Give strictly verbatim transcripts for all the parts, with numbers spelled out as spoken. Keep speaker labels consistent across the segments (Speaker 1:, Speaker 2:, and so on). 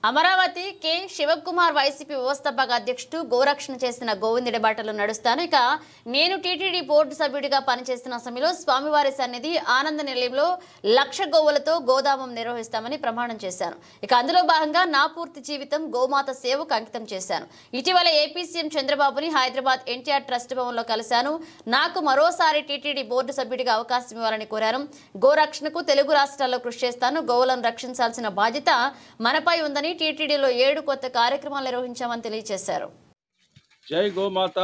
Speaker 1: Amaravati K Shivakumar YCP వ్యవస్థాపక అధ్యక్షుడు గోరక్షణ చేసిన గోవిందుడి బాటలో నడుస్తాను. ఇక నేను టీటీడీ బోర్డు సభ్యుడిగా పనిచేస్తున్న సమయంలో స్వామివారి సన్నిధి ఆనంద నిలయంలో లక్ష గోవులతో గోదామం నిర్వహిస్తామని ప్రమాణం చేశాను. ఇక అందులో భాగంగా నా పూర్తి జీవితం గోమాత సేవకు అంకితం చేశాను. ఇటీవల ఏపీ సీఎం చంద్రబాబుని హైదరాబాద్ ఎన్టీఆర్ ట్రస్ట్ భవన్లో కలిశాను. నాకు మరోసారి టీటీడీ బోర్డు సభ్యుడిగా అవకాశం ఇవ్వాలని కోరాను. గోరక్షణకు తెలుగు రాష్ట్రాల్లో కృషి చేస్తాను. గోవులను రక్షించాల్సిన బాధ్యత మనపై ఉందని టీటీడీలో ఏడు కొత్త కార్యక్రమాలు నిర్వహించామని తెలియజేశారు.
Speaker 2: జై గోమాత.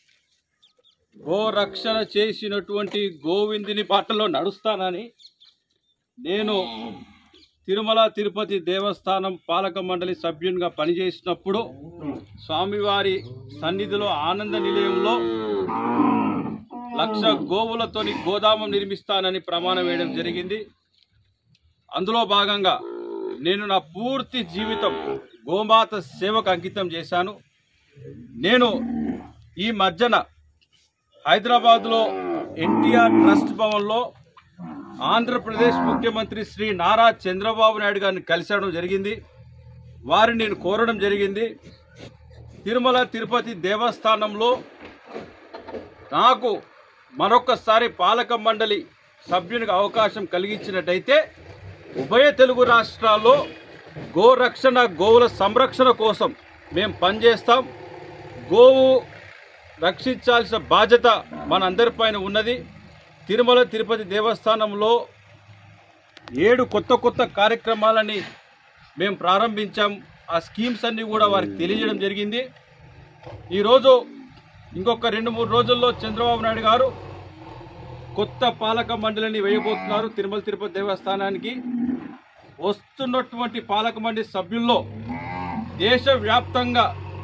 Speaker 2: గోరక్షణ చేసినటువంటి గోవిందుని బాటలో నడుస్తానని నేను తిరుమల తిరుపతి దేవస్థానం పాలక మండలి సభ్యునిగా పనిచేసినప్పుడు స్వామివారి సన్నిధిలో ఆనంద నిలయంలో లక్ష గోవులతోని గోదామం నిర్మిస్తానని ప్రమాణం వేయడం జరిగింది. అందులో భాగంగా నేను నా పూర్తి జీవితం గోమాత సేవకు అంకితం చేశాను. నేను ఈ మధ్యన హైదరాబాద్లో ఎన్టీఆర్ ట్రస్ట్ భవన్లో ఆంధ్రప్రదేశ్ ముఖ్యమంత్రి శ్రీ నారా చంద్రబాబు నాయుడు గారిని కలిసడం జరిగింది. వారిని నేను కోరడం జరిగింది, తిరుమల తిరుపతి దేవస్థానంలో నాకు మరొకసారి పాలక మండలి సభ్యునికి అవకాశం కలిగించినట్టయితే ఉభయ తెలుగు రాష్ట్రాల్లో గోరక్షణ గోవుల సంరక్షణ కోసం మేము పనిచేస్తాం. గోవు రక్షించాల్సిన బాధ్యత మనందరిపైన ఉన్నది. తిరుమల తిరుపతి దేవస్థానంలో ఏడు కొత్త కొత్త కార్యక్రమాలని మేము ప్రారంభించాం. ఆ స్కీమ్స్ అన్నీ కూడా వారికి తెలియజేయడం జరిగింది. ఈరోజు ఇంకొక రెండు మూడు రోజుల్లో చంద్రబాబు నాయుడు గారు కొత్త పాలక మండలిని వేయబోతున్నారు. తిరుమల తిరుపతి దేవస్థానానికి వస్తున్నటువంటి పాలక మండలి సభ్యుల్లో దేశవ్యాప్తంగా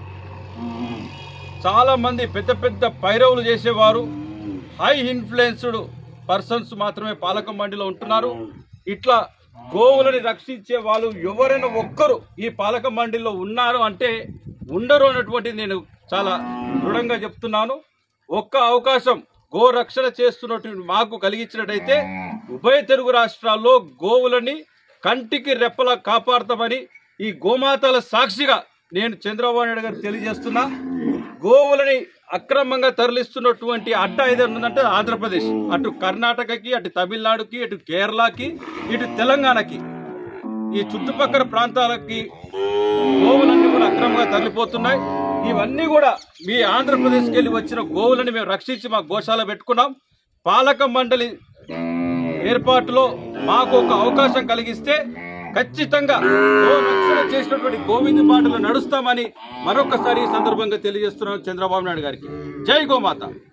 Speaker 2: చాలామంది పెద్ద పెద్ద పైరవులు చేసేవారు, హై ఇన్ఫ్లుయెన్స్డ్ పర్సన్స్ మాత్రమే పాలక మండలిలో ఉంటున్నారు. ఇట్లా గోవులని రక్షించే వాళ్ళు ఎవరైనా ఒక్కరు ఈ పాలక మండలిలో ఉన్నారు అంటే ఉండరు అన్నటువంటిది నేను చాలా దృఢంగా చెప్తున్నాను. ఒక్క అవకాశం గోరక్షణ చేస్తున్నటువంటి మాకు కలిగించినట్టయితే ఉభయ తెలుగు రాష్ట్రాల్లో గోవులని కంటికి రెప్పలా కాపాడతామని ఈ గోమాతల సాక్షిగా నేను చంద్రబాబు నాయుడు గారు తెలియజేస్తున్నా. గోవులని అక్రమంగా తరలిస్తున్నటువంటి అడ్డ ఏదైనా ఉందంటే ఆంధ్రప్రదేశ్, అటు కర్ణాటకకి, అటు తమిళనాడుకి, అటు కేరళకి, ఇటు తెలంగాణకి, ఈ చుట్టుపక్కల ప్రాంతాలకి గోవులన్నీ కూడా అక్రమంగా తరలిపోతున్నాయి. ఇవన్నీ కూడా మీ ఆంధ్రప్రదేశ్కి వెళ్ళి వచ్చిన గోవులని మేము రక్షించి మా గోశాల పెట్టుకున్నాం. పాలక మండలి ఏర్పాటులో మాకు ఒక అవకాశం కలిగిస్తే ఖచ్చితంగా గో రక్షణ చేసినటువంటి గోవిందు బాటలో నడుస్తామని మరొకసారి ఈ సందర్భంగా తెలియజేస్తున్నాం చంద్రబాబు నాయుడు గారికి. జై గోమాత.